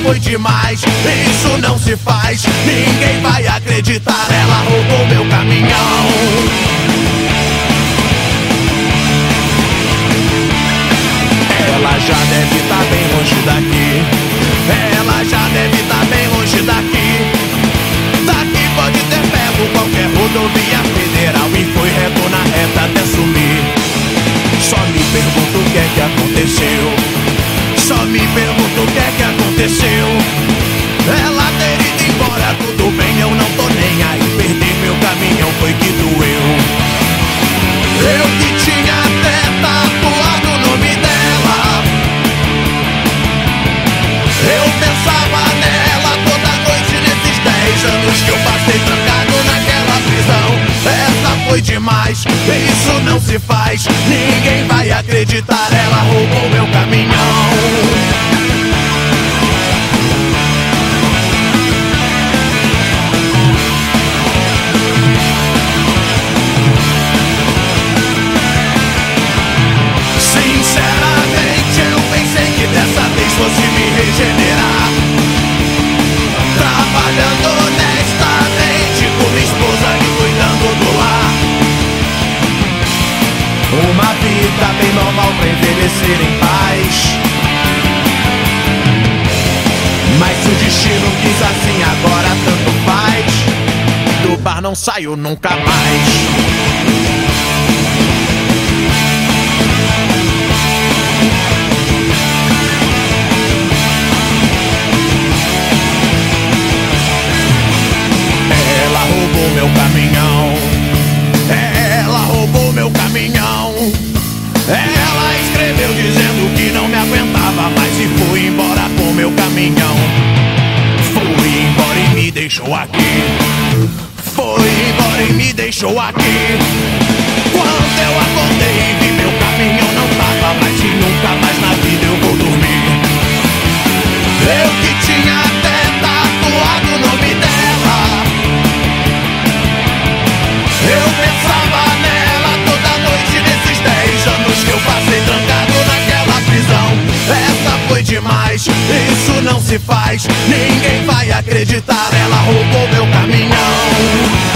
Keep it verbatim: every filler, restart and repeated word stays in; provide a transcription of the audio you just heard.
foi demais, isso não se faz, ninguém vai acreditar. Ela roubou meu caminhão. Ela já deve estar bem longe daqui, ela já deve estar bem longe daqui. Daqui pode ter pego qualquer rodovia federal e foi reto na reta até sumir. Só me pergunto o que é que aconteceu, só me pergunto o que é que aconteceu. Ela ter ido embora, tudo bem, eu não tô nem aí. Perder meu caminhão foi que doeu. Eu que tinha até tatuado o nome dela, eu pensava nela toda noite nesses dez anos que eu passei trancado naquela prisão. Essa foi demais, isso não se faz, ninguém vai acreditar. Ela roubou meu caminhão. Fosse me regenerar, trabalhando honestamente com minha esposa e cuidando do lar. Uma vida bem normal pra envelhecer em paz. Mas se o destino quis assim, agora tanto faz. Do bar não saio nunca mais. Meu caminhão, ela roubou meu caminhão. Ela escreveu dizendo que não me aguentava mais e foi embora com meu caminhão. Foi embora e me deixou aqui, foi embora e me deixou aqui. Quando eu acordei e vi meu caminhão não tava mais e nunca mais na vida eu vou dormir. Eu que tinha até tatuado o nome dela, eu pensava nela toda noite nesses dez anos que eu passei trancado naquela prisão. Essa foi demais, isso não se faz, ninguém vai acreditar. Ela roubou meu caminhão.